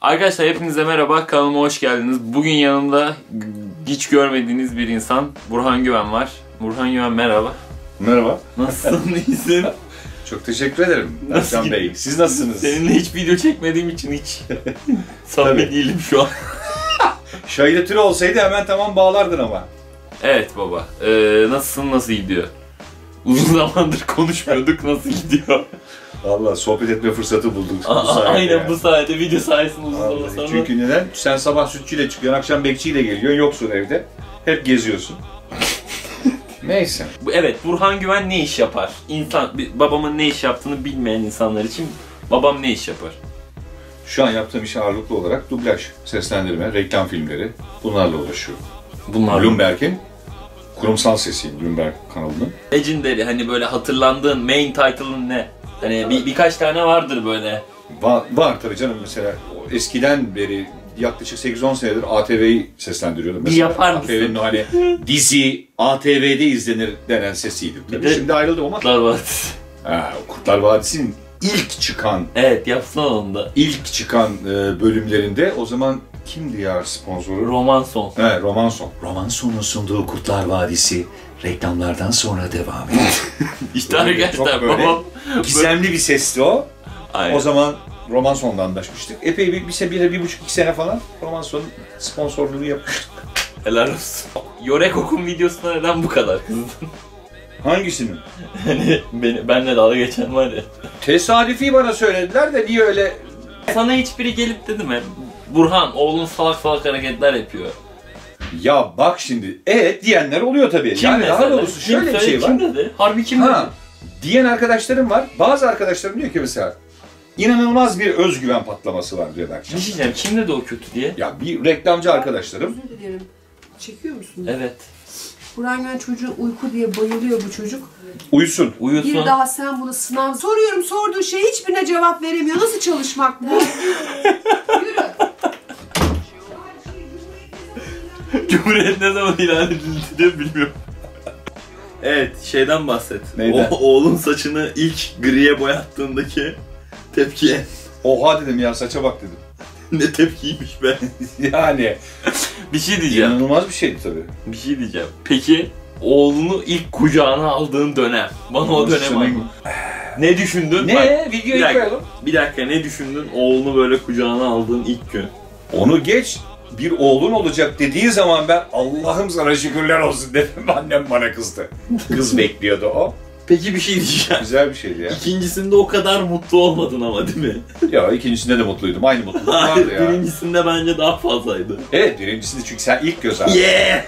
Arkadaşlar hepinize merhaba, kanalıma hoş geldiniz. Bugün yanımda hiç görmediğiniz bir insan, Burhan Güven var. Burhan Güven merhaba. Merhaba. Nasılsın, iyisin? Çok teşekkür ederim Ercan Bey. Siz nasılsınız? Seninle hiç video çekmediğim için hiç samimi değilim şu an. Şahide türü olsaydı hemen tamam bağlardın ama. Evet baba, nasılsın, nasıl gidiyor? Uzun zamandır konuşmuyorduk, nasıl gidiyor? Vallahi sohbet etme fırsatı bulduk bu sayede. Aynen ya. Bu sayede, video sayesinde uzun zaman sonra. Çünkü neden? Sen sabah sütçüyle çıkıyorsun, akşam bekçiyle geliyorsun, yoksun evde. Hep geziyorsun. Neyse. Evet, Burhan Güven ne iş yapar? Babamın ne iş yaptığını bilmeyen insanlar için babam ne iş yapar? Şu an yaptığım iş ağırlıklı olarak dublaj, seslendirme, reklam filmleri, bunlarla uğraşıyorum. Bloomberg'in kurumsal sesiyim, Bloomberg kanalının. Legendary, hani böyle hatırlandığın main title'ın ne? Hani birkaç tane vardır böyle. Var tabii canım, mesela eskiden beri yaklaşık 8-10 senedir ATV'yi seslendiriyordum. Bir yapar mısın? ATV'nin hani dizi ATV'de izlenir denen sesiydim. Tabii şimdi ayrıldım ama. Kurtlar Vadisi. Kurtlar Vadisi'nin ilk çıkan. Evet, yapsana onu da. İlk çıkan bölümlerinde o zaman kimdi ya sponsoru? Romanson. Evet, Romanson. Romanson'un sunduğu Kurtlar Vadisi reklamlardan sonra devam ediyor. İşte arkadaşlar babam gizemli bir sesti o. Aynen. O zaman Romanson'dan anlaşmıştık. Epey bir buçuk iki sene falan Romanson'un sponsorluğunu yapmıştık. Helal olsun. Yörek okum videosuna neden bu kadar kızdın? Hangisinin? Hani benle dalga geçen var ya. Tesadüfi bana söylediler de niye öyle... Sana hiçbiri gelip dedi mi? Burhan, oğlun salak salak hareketler yapıyor. Ya bak şimdi, evet diyenler oluyor tabii. Kim yani mesela? daha doğrusu şöyle bir şey var. Kim dedi? Harbi kim dedi? Diyen arkadaşlarım var. Bazı arkadaşlarım diyor ki mesela, inanılmaz bir özgüven patlaması var diyor akşam. Bir şey diyeceğim, kim dedi o kötü diye? Ya bir reklamcı arkadaşlarım. Özür dilerim. Çekiyor musun? Evet. Burhan Güven çocuğun uyku diye bayılıyor bu çocuk. Uyusun. Uyusun. Bir daha sen bunu sınav... Soruyorum, sorduğu şey hiçbirine cevap veremiyor. Nasıl çalışmak bu? Yürü. Cumhuriyet ne zaman ilan edildi diye bilmiyorum. Evet, şeyden bahset. Neyden? Oğlun saçını ilk griye boyattığındaki tepkiye. Oha dedim ya, saça bak dedim. Ne tepkiymiş be. Yani. Bir şey diyeceğim. İnanılmaz bir şeydi tabii. Bir şey diyeceğim. Peki oğlunu ilk kucağına aldığın dönem. Bana o dönem anlat. Ne düşündün? Ne? Bak, Videoyu koyalım. Bir dakika, ne düşündün oğlunu böyle kucağına aldığın ilk gün? Onu geç. Bir oğlun olacak dediği zaman ben Allah'ım sana şükürler olsun dedim. Annem bana kızdı. Kız bekliyordu o. Peki bir şey diyeceğim. Güzel bir şeydi ya. İkincisinde o kadar mutlu olmadın ama değil mi? Ya ikincisinde de mutluydum. Aynı mutluluk Hayır, vardı ya. birincisinde bence daha fazlaydı. Evet, birincisinde çünkü sen ilk göz ağrısı. Yeah!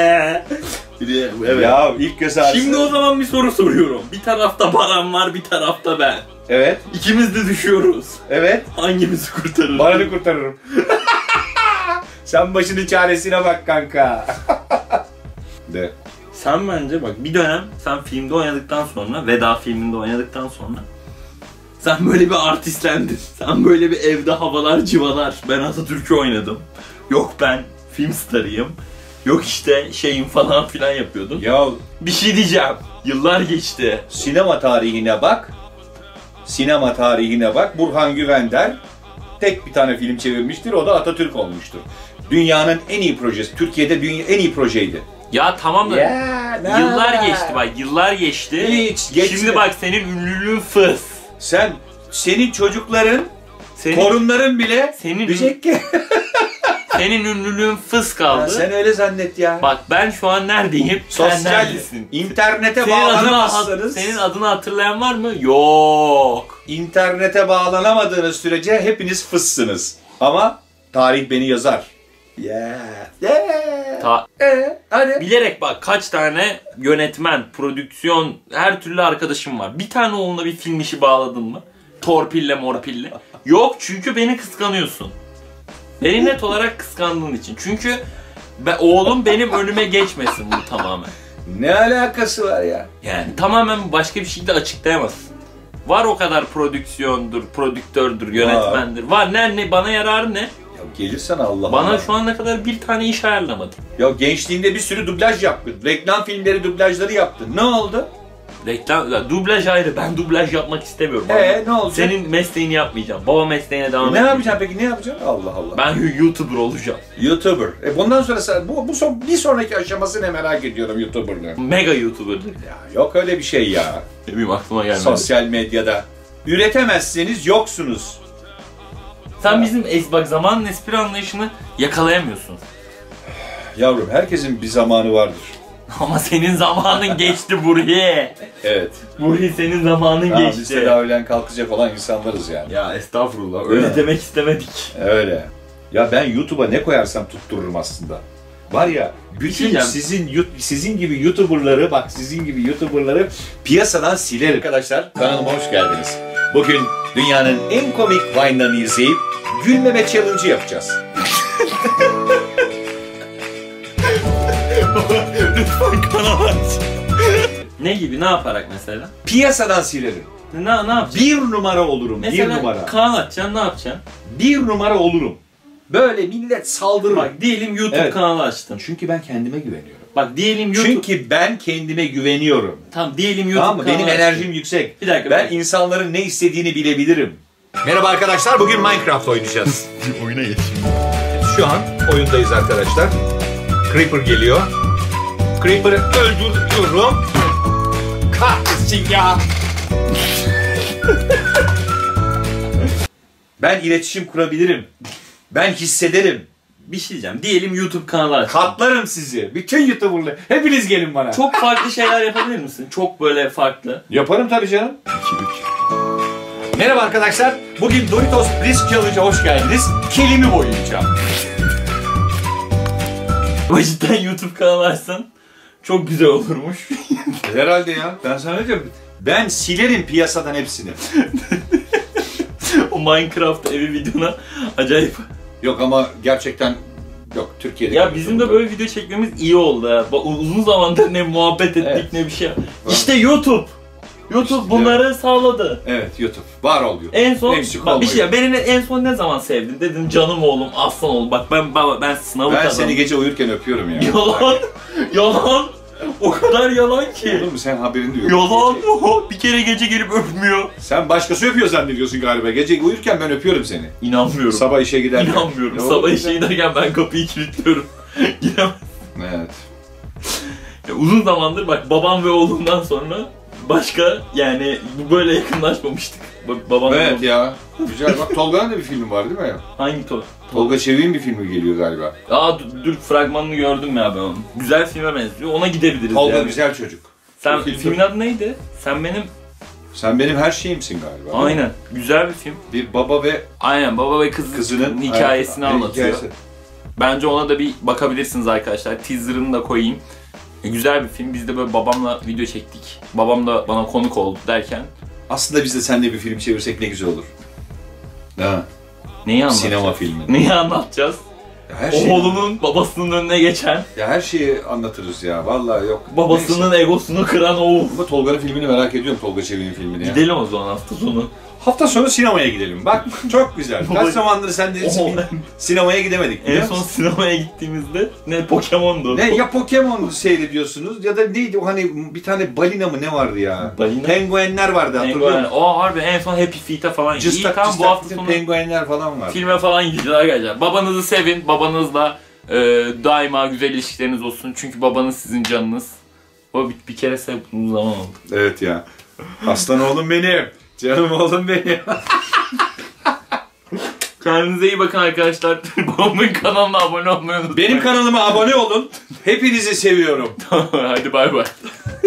Evet. Ya ilk göz ağrısı. Şimdi o zaman bir soru soruyorum. Bir tarafta Baran var, bir tarafta ben. Evet. İkimiz de düşüyoruz. Evet. Hangimizi kurtarırız? Baran'ı kurtarırım. Sen başının çaresine bak kanka. De. Sen bence bak, bir dönem sen filmde oynadıktan sonra, Veda filminde oynadıktan sonra sen böyle bir artistlendin. Sen böyle bir evde havalar civalar. Ben Atatürk'ü oynadım. Yok ben film starıyım. Yok işte şeyim falan filan yapıyordun. Ya Bir şey diyeceğim. Yıllar geçti. sinema tarihine bak. Sinema tarihine bak. Burhan Güvender tek bir tane film çevirmiştir. O da Atatürk olmuştur. Dünyanın en iyi projesi. Türkiye'de en iyi projeydi. Ya tamam da yıllar ne? geçti bak, yıllar geçti. Hiç geçti. Şimdi bak, senin ünlülüğün fıs. Senin çocukların, Senin, torunların bile senin, diyecek ki. senin ünlülüğün fıs kaldı. Ya sen öyle zannet ya. Bak ben şu an neredeyim? Sen Sosyal, neredesin? internete Senin bağlanamazsanız. senin adını hatırlayan var mı? Yok. İnternete bağlanamadığınız sürece hepiniz fıssınız. Ama tarih beni yazar. Hadi. Bilerek bak, kaç tane yönetmen, prodüksiyon, her türlü arkadaşım var. Bir tane oğluna bir film işi bağladın mı? Torpille morpille. Yok, çünkü beni kıskanıyorsun. Beni net olarak kıskandığın için. Çünkü oğlum benim önüme geçmesin bu tamamen. Ne alakası var ya? Yani tamamen başka bir şekilde açıklayamazsın. Var o kadar prodüksiyondur, prodüktördür, yönetmendir. Var ne bana yararı ne? Ya gelirsen Allah Bana Allah. şu ana kadar bir tane iş ayarlamadın. Ya gençliğinde bir sürü dublaj yaptın. Reklam filmleri dublajları yaptın. Ne oldu? Reklam, dublaj ayrı. Ben dublaj yapmak istemiyorum. Ne olacak? Senin mesleğini yapmayacağım. Baba mesleğine devam Ne edeceğim. yapacaksın peki? Ne yapacaksın? Allah Allah. Ben YouTuber olacağım. YouTuber. Bundan sonra sen, bir sonraki aşaması ne merak ediyorum YouTuber'lığın. Mega YouTuber'dır. Ya yok öyle bir şey ya. Benim aklıma gelmedi. Sosyal medyada. Üretemezseniz yoksunuz. Sen bizim bak zamanın espri anlayışını yakalayamıyorsun. Yavrum herkesin bir zamanı vardır. Ama senin zamanın geçti Burhi. Evet. Burhi senin zamanın Tamam, geçti. biz tedavülen kalkacak olan insanlarız yani. Ya estağfurullah öyle demek istemedik. Öyle. Ya ben YouTube'a ne koyarsam tuttururum aslında. Var ya bütün sizin gibi YouTuber'ları bak sizin gibi YouTuber'ları piyasadan silerim. Arkadaşlar kanalıma hoş geldiniz. Bugün dünyanın en komik Vine'larını izleyip gülmeme challenge'ı yapacağız. Lütfen kanal aç. Ne gibi? Ne yaparak mesela? Piyasadan silerim. Ne yapacaksın? Bir numara olurum. Mesela bir numara. kanal açacaksın, ne yapacaksın? Bir numara olurum. Böyle millet saldırır. Bak diyelim YouTube Evet. kanalı açtın. Çünkü ben kendime güveniyorum. Bak diyelim YouTube... Çünkü ben kendime güveniyorum. Tamam diyelim YouTube Tamam mı? kanalı Benim açtın. enerjim yüksek. Bir dakika. Ben insanların ne istediğini bilebilirim. Merhaba arkadaşlar, bugün Minecraft oynayacağız. oyuna geç. Şu an oyundayız arkadaşlar. Creeper geliyor. Creeper'ı öldürüyorum. Kahretsin ya. Ben iletişim kurabilirim. Ben hissederim. Bir şey diyeceğim. Diyelim YouTube kanalı açtın. Katlarım sizi. Bütün YouTuber'lı. Hepiniz gelin bana. Çok farklı şeyler yapabilir misin? Çok böyle farklı. Yaparım tabii canım. Merhaba arkadaşlar. Bugün Doritos Risk Challenge'a hoş geldiniz. Kelimi boyayacağım. O cidden YouTube kanalı açsan çok güzel olurmuş. Herhalde ya. Ben sana ne diyorum? Ben silerim piyasadan hepsini. O Minecraft evi videona acayip. Yok ama gerçekten yok Türkiye'de. Ya bizim de böyle video çekmemiz iyi oldu ha. Uzun zamandır ne muhabbet ettik Evet. ne bir şey. İşte YouTube. YouTube bunları sağladı. Evet YouTube. Var ol YouTube. En son Eksik bak bir şey olmayın. beni en son ne zaman sevdin? Dedin canım oğlum, aslan oğlum. Bak ben sınavı Ben kazandım. seni gece uyurken öpüyorum ya. Yalan. Yalan. O kadar yalan ki. Oğlum sen haberin de yok. Yalan. Bir kere gece gelip öpmüyor. Sen başkası öpüyor zannediyorsun galiba. Gece uyurken ben öpüyorum seni. İnanmıyorum. Sabah işe giderken. İnanmıyorum. Ne Sabah oldu işe giderken ben kapıyı kilitliyorum. Giremez. Evet. Ya uzun zamandır bak babam ve oğlumdan sonra başka yani böyle yakınlaşmamıştık. Babam ve Evet oğlum. ya. Güzel. Bak Tolga'nın da bir filmi var değil mi? Hangi Tolga Çevik'in bir filmi geliyor galiba. dur fragmanını gördüm ya ben onu. Güzel filme benziyor. Ona gidebiliriz Tolga yani. güzel çocuk. Sen O film- filmin adı neydi? Sen benim her şeyimsin galiba. Aynen. Güzel bir film. Bir baba ve Aynen baba ve kızının hikayesini anlatıyor. hikayesi. Bence ona da bir bakabilirsiniz arkadaşlar. Teaser'ını da koyayım. Güzel bir film. Biz de böyle babamla video çektik. Babam da bana konuk oldu derken. Aslında biz de seninle bir film çevirsek ne güzel olur. Ha, Neyi anlatacağız? sinema filmi. Neyi anlatacağız? Her şey. Oğlunun babasının önüne geçen, Ya her şeyi anlatırız ya. Vallahi yok. babasının Neyse. egosunu kıran oğul. Ama Tolga'nın filmini merak ediyorum. Tolga Çevik'in filmini ya. Gidelim o zaman hafta sonu. Hafta sonu sinemaya gidelim. Bak çok güzel. Kaç zamandır sen de sinemaya gidemedik biliyor En son musun? sinemaya gittiğimizde ne Pokemon'du. Ne ya Pokemon seyrediyorsunuz ya da neydi o hani bir tane balina mı ne vardı ya? Balina? Penguenler vardı hatırlıyor Penguen. musun? O harbi en son Happy Feet'e falan. İyi tamam bu hafta sonu penguenler falan var. filme falan gideceğiz arkadaşlar. Babanızı sevin. Babanızla daima güzel ilişkileriniz olsun. Çünkü babanız sizin canınız. O bir kere sevdiğiniz zaman oldu. Evet ya. Aslan oğlum benim. Canım oğlum benim. Kendinize iyi bakın arkadaşlar. Babamın kanalına abone olmayı unutmayın. Benim kanalıma abone olun. Hepinizi seviyorum. Hadi bay bay.